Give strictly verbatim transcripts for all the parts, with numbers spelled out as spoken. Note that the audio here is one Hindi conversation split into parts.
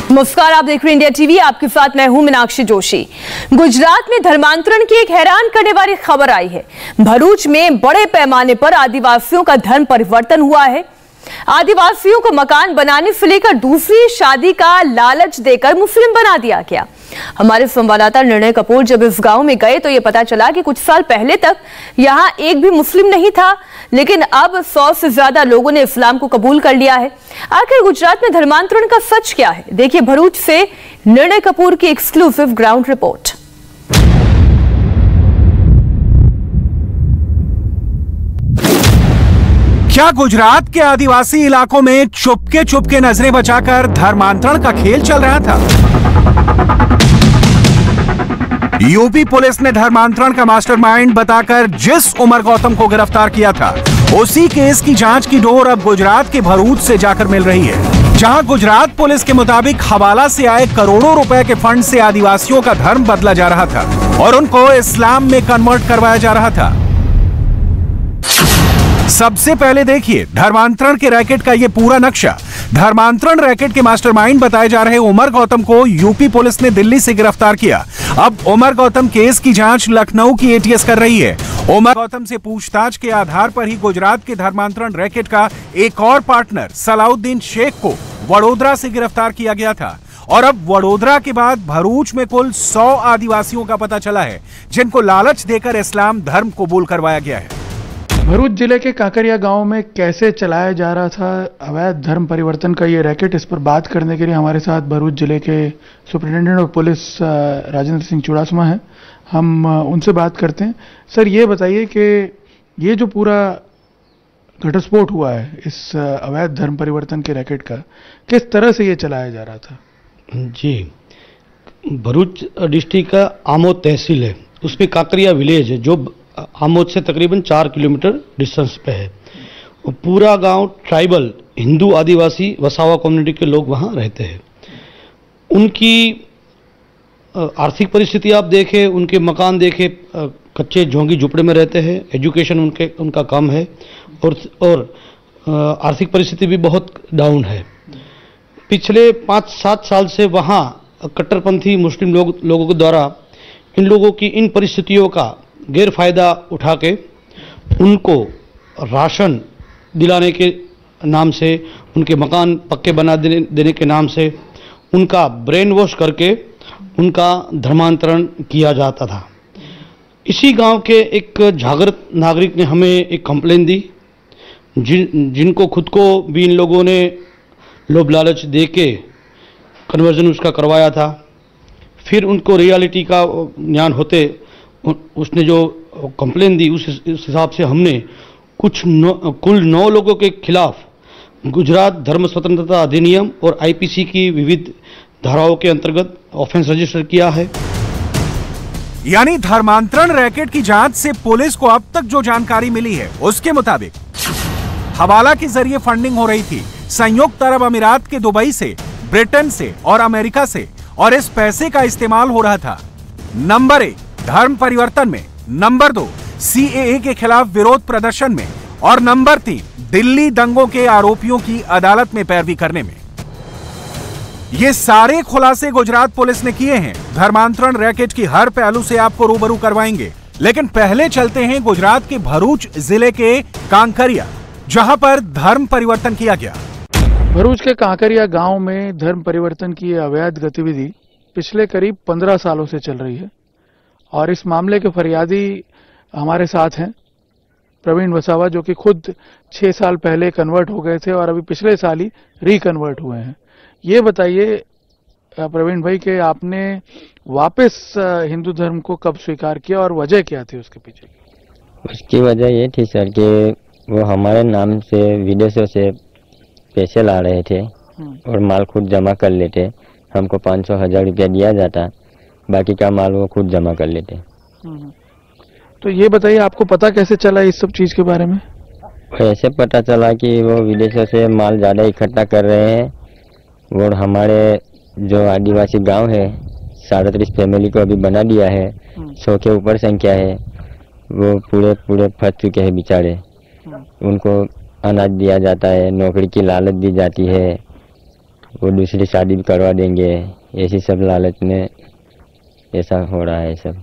नमस्कार, आप देख रहे हैं इंडिया टीवी। आपके साथ मैं हूं मीनाक्षी जोशी। गुजरात में धर्मांतरण की एक हैरान करने वाली खबर आई है। भरूच में बड़े पैमाने पर आदिवासियों का धर्म परिवर्तन हुआ है। आदिवासियों को मकान बनाने से लेकर दूसरी शादी का लालच देकर मुस्लिम बना दिया गया। हमारे संवाददाता निर्णय कपूर जब इस गांव में गए तो ये पता चला कि कुछ साल पहले तक यहां एक भी मुस्लिम नहीं था, लेकिन अब सौ से ज्यादा लोगों ने इस्लाम को कबूल कर लिया है। आखिर गुजरात में धर्मांतरण का सच क्या है? देखिए भरूच से निर्णय कपूर की एक्सक्लूसिव ग्राउंड रिपोर्ट। क्या गुजरात के आदिवासी इलाकों में चुपके चुपके नजरें बचाकर धर्मांतरण का खेल चल रहा था? यूपी पुलिस ने धर्मांतरण का मास्टरमाइंड बताकर जिस उमर गौतम को गिरफ्तार किया था, उसी केस की जांच की डोर अब गुजरात के भरूच से जाकर मिल रही है, जहां गुजरात पुलिस के मुताबिक हवाला से आए करोड़ों रुपए के फंड से आदिवासियों का धर्म बदला जा रहा था और उनको इस्लाम में कन्वर्ट करवाया जा रहा था। सबसे पहले देखिए धर्मांतरण के रैकेट का ये पूरा नक्शा। धर्मांतरण रैकेट के मास्टरमाइंड बताए जा रहे उमर गौतम को यूपी पुलिस ने दिल्ली से गिरफ्तार किया। अब उमर गौतम केस की जांच लखनऊ की एटीएस कर रही है। उमर गौतम से पूछताछ के आधार पर ही गुजरात के धर्मांतरण रैकेट का एक और पार्टनर सलाउद्दीन शेख को वडोदरा से गिरफ्तार किया गया था और अब वडोदरा के बाद भरूच में कुल सौ आदिवासियों का पता चला है, जिनको लालच देकर इस्लाम धर्म कबूल करवाया गया है। भरूच जिले के काकरिया गांव में कैसे चलाया जा रहा था अवैध धर्म परिवर्तन का ये रैकेट, इस पर बात करने के लिए हमारे साथ भरूच जिले के superintendent of police Rajendra Singh Chudasama हैं। हम उनसे बात करते हैं। सर, ये बताइए कि ये जो पूरा घटस्फोट हुआ है इस अवैध धर्म परिवर्तन के रैकेट का, किस तरह से ये चलाया जा रहा था? जी, भरूच डिस्ट्रिक्ट का आमोद तहसील है, उसमें काकरिया विलेज है जो आमोद से तकरीबन चार किलोमीटर डिस्टेंस पे है। और पूरा गांव ट्राइबल हिंदू आदिवासी वसावा कम्युनिटी के लोग वहां रहते हैं। उनकी आर्थिक परिस्थिति आप देखें, उनके मकान देखें, कच्चे झोंगी झुपड़े में रहते हैं, एजुकेशन उनके उनका कम है और और आर्थिक परिस्थिति भी बहुत डाउन है। पिछले पाँच सात साल से वहाँ कट्टरपंथी मुस्लिम लोग लोगों के द्वारा इन लोगों की इन परिस्थितियों का गैर फायदा उठा के उनको राशन दिलाने के नाम से, उनके मकान पक्के बना देने, देने के नाम से उनका ब्रेन वॉश करके उनका धर्मांतरण किया जाता था। इसी गांव के एक जागृत नागरिक ने हमें एक कंप्लेन दी, जिन जिनको खुद को भी इन लोगों ने लोभ लालच दे के कन्वर्जन उसका करवाया था। फिर उनको रियलिटी का ज्ञान होते उसने जो कंप्लेन दी, उस हिसाब से हमने कुछ नौ, कुल नौ लोगों के खिलाफ गुजरात धर्म स्वतंत्रता अधिनियम और आईपीसी की विविध धाराओं के अंतर्गत ऑफेंस रजिस्टर किया है। यानी धर्मांतरण रैकेट की जांच से पुलिस को अब तक जो जानकारी मिली है उसके मुताबिक हवाला के जरिए फंडिंग हो रही थी संयुक्त अरब अमीरात के दुबई से, ब्रिटेन से और अमेरिका से, और इस पैसे का इस्तेमाल हो रहा था नंबर एक धर्म परिवर्तन में, नंबर दो सीएए के खिलाफ विरोध प्रदर्शन में और नंबर तीन दिल्ली दंगों के आरोपियों की अदालत में पैरवी करने में। ये सारे खुलासे गुजरात पुलिस ने किए हैं। धर्मांतरण रैकेट की हर पहलू से आपको रूबरू करवाएंगे, लेकिन पहले चलते हैं गुजरात के भरूच जिले के कांकरिया, जहां पर धर्म परिवर्तन किया गया। भरूच के कांकरिया गांव में धर्म परिवर्तन की अवैध गतिविधि पिछले करीब पंद्रह सालों से चल रही है और इस मामले के फरियादी हमारे साथ हैं प्रवीण वसावा, जो कि खुद छह साल पहले कन्वर्ट हो गए थे और अभी पिछले साल ही रिकन्वर्ट हुए हैं। ये बताइए प्रवीण भाई कि आपने वापस हिंदू धर्म को कब स्वीकार किया और वजह क्या थी उसके पीछे? उसकी वजह ये थी सर कि वो हमारे नाम से विदेशों से पैसे ला रहे थे और माल खुद जमा कर लेते। हमको पाँच सौ हजार रुपया दिया जाता, बाकी का माल वो खुद जमा कर लेते। तो ये बताइए आपको पता कैसे चला इस सब चीज के बारे में? ऐसे पता चला कि वो विदेशों से माल ज्यादा इकट्ठा कर रहे हैं और हमारे जो आदिवासी गांव है साड़तीस फैमिली को अभी बना दिया है, सौ के ऊपर संख्या है, वो पूरे पूरे फंस चुके हैं बेचारे। उनको अनाज दिया जाता है, नौकरी की लालच दी जाती है वो दूसरी शादी भी करवा देंगे, ऐसी सब लालच में ऐसा हो रहा है सब।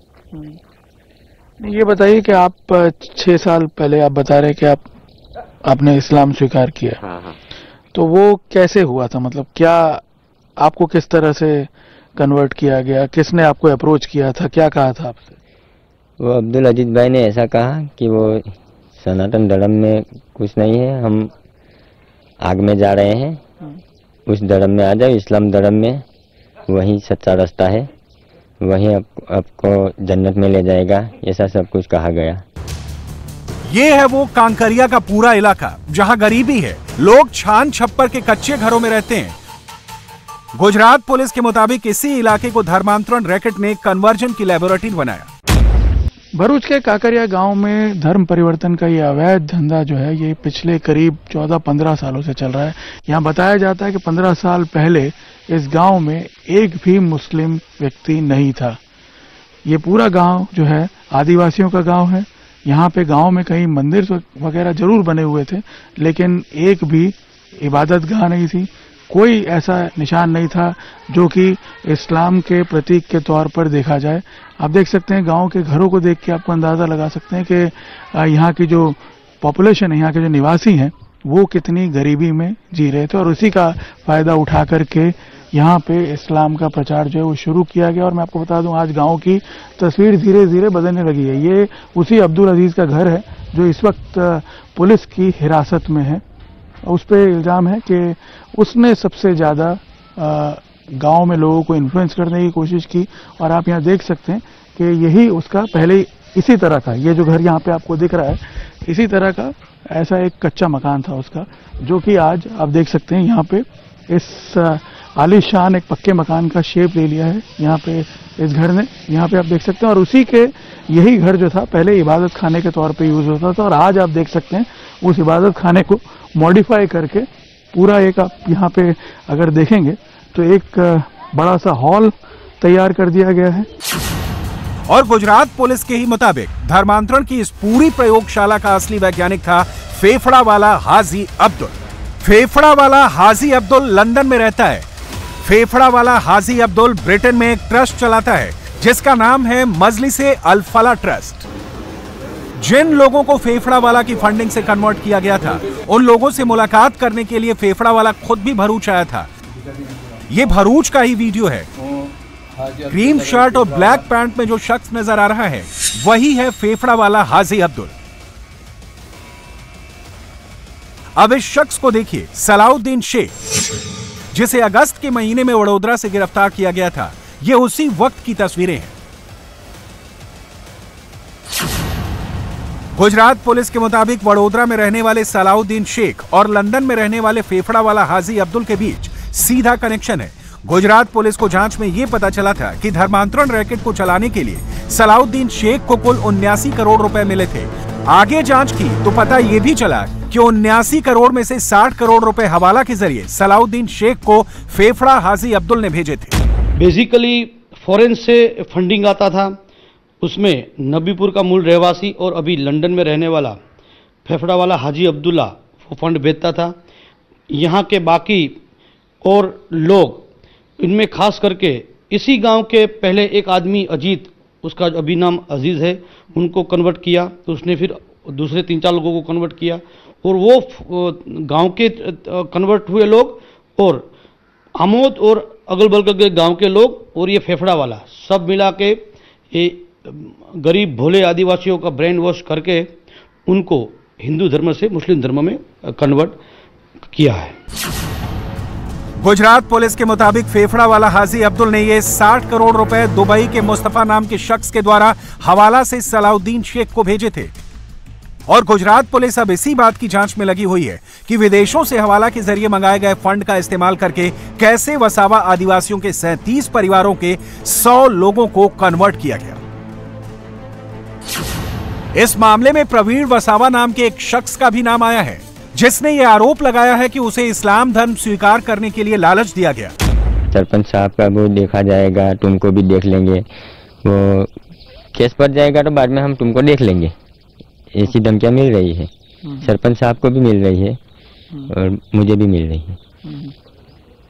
ये बताइए कि आप छह साल पहले आप बता रहे कि आप आपने इस्लाम स्वीकार किया। हाँ हाँ। तो वो कैसे हुआ था, मतलब क्या आपको किस तरह से कन्वर्ट किया गया, किसने आपको अप्रोच किया था, क्या कहा था आपसे? वो अब्दुल अजीज भाई ने ऐसा कहा कि वो सनातन धर्म में कुछ नहीं है, हम आग में जा रहे हैं, उस धर्म में आ जाओ, इस्लाम धर्म में वही सच्चा रास्ता है, वही आप, आपको जन्नत में ले जाएगा, ऐसा सब कुछ कहा गया। ये है वो कांकरिया का पूरा इलाका जहां गरीबी है, लोग छान छप्पर के कच्चे घरों में रहते हैं। गुजरात पुलिस के मुताबिक इसी इलाके को धर्मांतरण रैकेट ने कन्वर्जन की लेबोरेटरी बनाया। भरूच के काकरिया गांव में धर्म परिवर्तन का ये अवैध धंधा जो है ये पिछले करीब चौदह पंद्रह सालों से चल रहा है। यहाँ बताया जाता है कि पंद्रह साल पहले इस गांव में एक भी मुस्लिम व्यक्ति नहीं था। ये पूरा गांव जो है आदिवासियों का गांव है। यहाँ पे गांव में कहीं मंदिर वगैरह जरूर बने हुए थे, लेकिन एक भी इबादत गाह नहीं थी, कोई ऐसा निशान नहीं था जो कि इस्लाम के प्रतीक के तौर पर देखा जाए। आप देख सकते हैं गांव के घरों को देख के आपको अंदाजा लगा सकते हैं कि यहाँ की जो पॉपुलेशन है, यहाँ के जो निवासी हैं, वो कितनी गरीबी में जी रहे थे और उसी का फायदा उठा करके यहाँ पे इस्लाम का प्रचार जो है वो शुरू किया गया। और मैं आपको बता दूं, आज गांव की तस्वीर धीरे धीरे बदलने लगी है। ये उसी अब्दुल अजीज का घर है जो इस वक्त पुलिस की हिरासत में है। उस पर इल्ज़ाम है कि उसने सबसे ज़्यादा गांव में लोगों को इन्फ्लुएंस करने की कोशिश की। और आप यहाँ देख सकते हैं कि यही उसका पहले इसी तरह का, ये जो घर यहाँ पे आपको दिख रहा है, इसी तरह का ऐसा एक कच्चा मकान था उसका, जो कि आज आप देख सकते हैं यहाँ पे इस आलीशान एक पक्के मकान का शेप ले लिया है यहाँ पे इस घर ने। यहाँ पे आप देख सकते हैं, और उसी के यही घर जो था पहले इबादत खाने के तौर पे यूज होता था, और आज आप देख सकते हैं उस इबादत खाने को मॉडिफाई करके पूरा एक, आप यहाँ पे अगर देखेंगे तो एक बड़ा सा हॉल तैयार कर दिया गया है। और गुजरात पुलिस के ही मुताबिक धर्मांतरण की इस पूरी प्रयोगशाला का असली वैज्ञानिक था फेफड़ा वाला हाजी अब्दुल। फेफड़ा वाला हाजी अब्दुल लंदन में रहता है। फेफड़ा वाला हाजी अब्दुल ब्रिटेन में एक ट्रस्ट चलाता है जिसका नाम है मजलिसे अल फला ट्रस्ट। जिन लोगों को फेफड़ा वाला की फंडिंग से कन्वर्ट किया गया था, उन लोगों से मुलाकात करने के लिए फेफड़ा वाला खुद भी भरूच आया था। ये भरूच का ही वीडियो है। क्रीम शर्ट और ब्लैक पैंट में जो शख्स नजर आ रहा है वही है फेफड़ा वाला हाजी अब्दुल। अब इस शख्स को देखिए, सलाउद्दीन शेख, जिसे अगस्त के महीने में वडोदरा से गिरफ्तार किया गया था। ये उसी वक्त की तस्वीरें हैं। गुजरात पुलिस के मुताबिक वडोदरा में रहने वाले सलाउद्दीन शेख और लंदन में रहने वाले फेफड़ा वाला हाजी अब्दुल के बीच सीधा कनेक्शन है। गुजरात पुलिस को जांच में यह पता चला था कि धर्मांतरण रैकेट को चलाने के लिए सलाउद्दीन शेख को कुल उन्यासी करोड़ रुपए मिले थे। आगे जांच की तो पता यह भी चला कि उन्यासी करोड़ में से साठ करोड़ रुपए हवाला के जरिए सलाउद्दीन शेख को फेफड़ा हाजी अब्दुल ने भेजे थे। बेसिकली फॉरेन से फंडिंग आता था, उसमें नबीपुर का मूल रहवासी और अभी लंदन में रहने वाला फेफड़ा वाला हाजी अब्दुल्ला वो फंड भेजता था। यहाँ के बाकी और लोग, इनमें खास करके इसी गांव के पहले एक आदमी अजीत, उसका अभी नाम अजीज है, उनको कन्वर्ट किया। तो उसने फिर दूसरे तीन चार लोगों को कन्वर्ट किया, और वो गांव के कन्वर्ट हुए लोग और आमोद और अगल बगल के गांव के लोग और ये फेफड़ा वाला सब मिला के ये गरीब भोले आदिवासियों का ब्रेन वॉश करके उनको हिंदू धर्म से मुस्लिम धर्म में कन्वर्ट किया है। गुजरात पुलिस के मुताबिक फेफड़ा वाला हाजी अब्दुल ने ये साठ करोड़ रुपए दुबई के मुस्तफा नाम के शख्स के द्वारा हवाला से सलाउद्दीन शेख को भेजे थे। और गुजरात पुलिस अब इसी बात की जांच में लगी हुई है कि विदेशों से हवाला के जरिए मंगाए गए फंड का इस्तेमाल करके कैसे वसावा आदिवासियों के सैंतीस परिवारों के सौ लोगों को कन्वर्ट किया गया। इस मामले में प्रवीण वसावा नाम के एक शख्स का भी नाम आया है, जिसने ये आरोप लगाया है कि उसे इस्लाम धर्म स्वीकार करने के लिए लालच दिया गया। सरपंच साहब का वो देखा जाएगा, तुमको भी देख लेंगे, वो केस पर जाएगा तो बाद में हम तुमको देख लेंगे, ऐसी धमकियां मिल रही है। सरपंच साहब को भी मिल रही है और मुझे भी मिल रही है।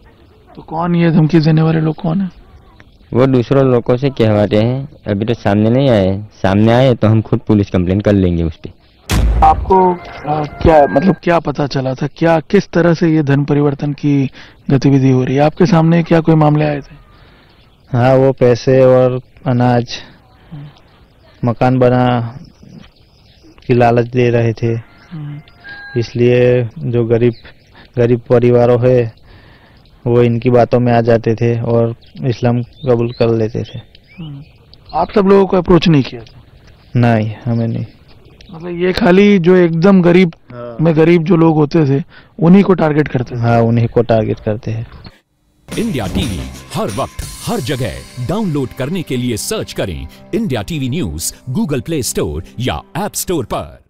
तो कौन ये धमकी देने वाले लोग कौन है? वो दूसरों लोगों से कहवाते हैं, अभी तो सामने नहीं आए, सामने आए तो हम खुद पुलिस कंप्लेन कर लेंगे उस पर। आपको आ, क्या मतलब क्या पता चला था, क्या किस तरह से ये धन परिवर्तन की गतिविधि हो रही है? आपके सामने क्या कोई मामले आए थे? हाँ, वो पैसे और अनाज, मकान बना की लालच दे रहे थे, इसलिए जो गरीब गरीब परिवारों है वो इनकी बातों में आ जाते थे और इस्लाम कबूल कर लेते थे। आप सब लोगों को अप्रोच नहीं किया था? नहीं, हमें नहीं। मतलब ये खाली जो एकदम गरीब में गरीब जो लोग होते थे उन्हीं को टारगेट करते थे? हाँ, उन्हीं को टारगेट करते हैं। इंडिया टीवी हर वक्त हर जगह डाउनलोड करने के लिए सर्च करें India TV news Google play store या ऐप स्टोर पर।